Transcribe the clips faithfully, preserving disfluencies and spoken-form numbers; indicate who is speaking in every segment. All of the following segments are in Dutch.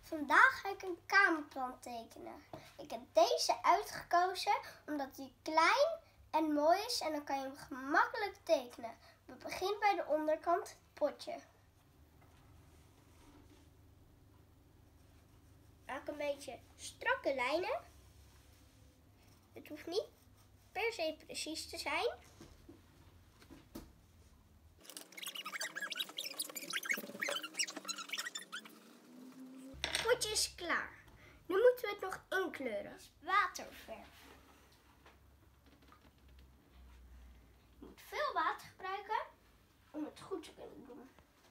Speaker 1: Vandaag ga ik een kamerplant tekenen. Ik heb deze uitgekozen omdat hij klein en mooi is en dan kan je hem gemakkelijk tekenen. We beginnen bij de onderkant, het potje. Maak een beetje strakke lijnen. Het hoeft niet per se precies te zijn. Het potje is klaar. Nu moeten we het nog inkleuren. Waterverf. Je moet veel water gebruiken om het goed te kunnen doen.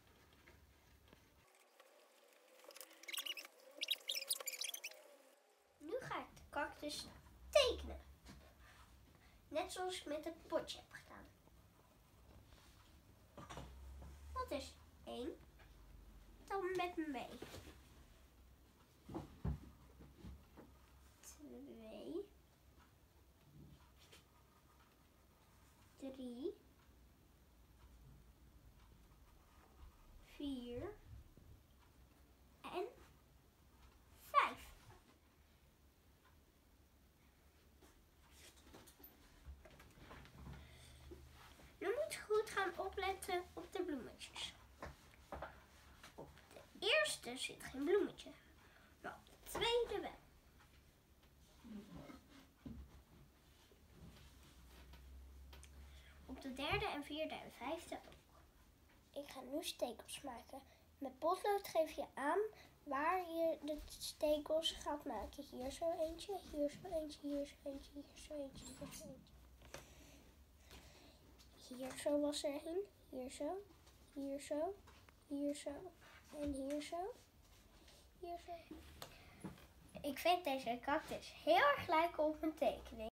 Speaker 1: Nu ga ik de cactus tekenen. Net zoals ik met het potje heb gedaan. Dat is één. Dan met me mee. Twee. Drie. Vier. En vijf. Nu moet je goed gaan opletten op de bloemetjes. Op de eerste zit geen bloemetje, maar op de tweede wel. Op de derde en vierde en vijfde ook. Ik ga nu stekels maken. Met potlood geef je aan waar je de stekels gaat maken. Hier zo eentje, hier zo eentje, hier zo eentje, hier zo eentje, hier zo eentje. Hier zo was er een, hier zo, hier zo, hier zo en hier zo, hier zo. Ik vind deze cactus heel erg lijken op een tekening.